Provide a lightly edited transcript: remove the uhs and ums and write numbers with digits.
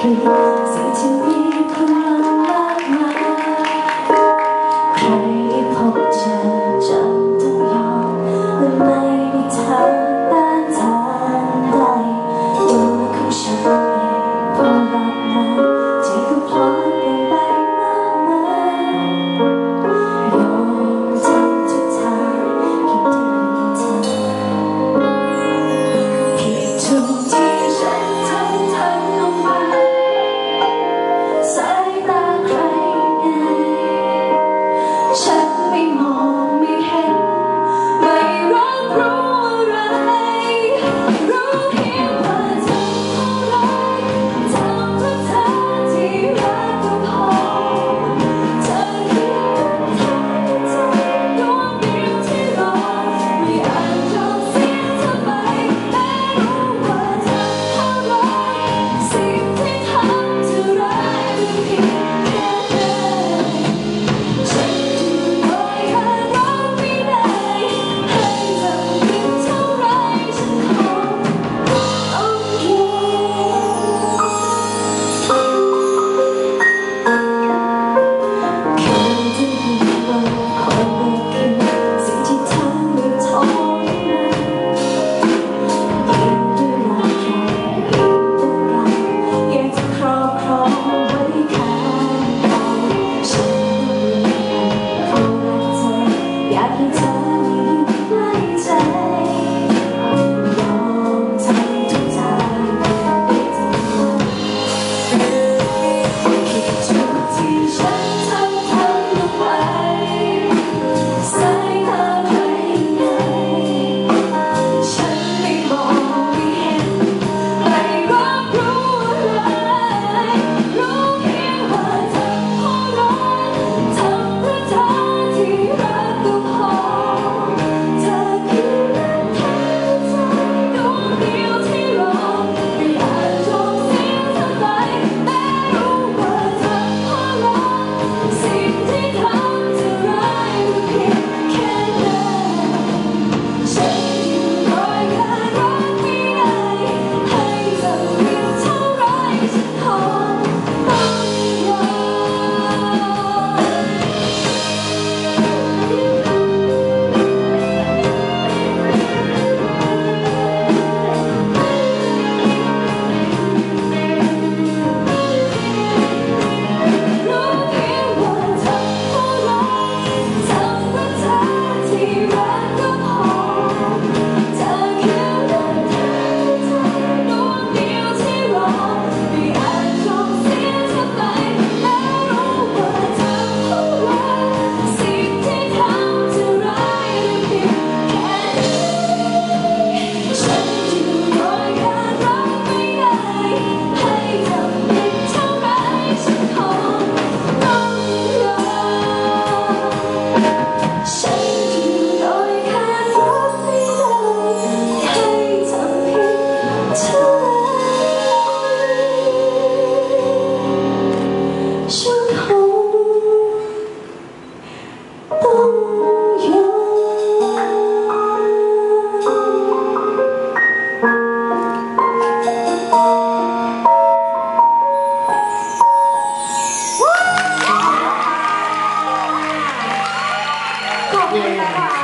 คือสิ่งที่มีพลังมากมายใครพบเจอจำต้องยอมและไม่มีทางต้านทานได้ตัวของฉันเองเพราะรักนั้นใจก็พลอยเปลี่ยนไปมากมายยอมทำทุกทางคิดถึงเธอผิดทุกที่ฉันทำลงไปสายตาใครไงฉันไม่มองไม่เห็นไม่รับรู้อะไรรู้เพียงว่าทำเท่าไรทำเพื่อเธอที่รักก็พอเธอคือเธอใจดวงเดียวที่รอไม่อาจยอมเสียเธอไปแม้รู้ว่าทำเท่าไรสิ่งที่ทำจะร้ายหรือผิดแค่ไหนฉันอยู่ลอยหารักไม่ได้ให้เธอคิดเท่าไรฉันคงต้องยอมแค่ที่มีวันคอยเลิกคือสิ่งที่ทำให้ท้องมันยิ่งด้วยรักใครยิ่งต้องการอยากจะครอบครองไว้ข้างกายฉันต้องเรียนเพราะรักเธออยากให้เธอมีอยู่ในใจยอมทำทุกทางได้เธอคิดทุกที่ฉันทำลงไปสายตาใครไงฉันไม่มองไม่เห็นไม่รับรู้อะไรรู้เพียงว่าทำเพราะรักทำเพื่อเธอที่รักก็พอเธอคือรักแท้ใจดวงเดียวที่รอไม่อาจยอมเสียเธอไปแม้รู้ว่าทำเพราะรักสิ่งที่ทำจะร้ายหรือผิดแค่ไหนฉันอยู่ลอยหารักไม่ได้ให้เธอเรียกเท่าไรฉันคงต้องยอมรู้เพียงว่าทำเพราะรักทำเพื่อเธอที่รักก็พอเธอคือรักแท้ใจดวงเดียวที่รอไม่อาจยอมเสียเธอไปแม้รู้ว่าทำเพราะรักสิ่งที่ทำจะร้ายหรือผิดแค่ไหนฉันอยู่ลอยหารักไม่ได้ให้เธอผิดเท่าไรฉันคงต้องยอมฉันอยู่ลอยหารักไม่ได้ให้เธอผิดเท่าไรฉันคงต้องยอมขอบคุณนะคะ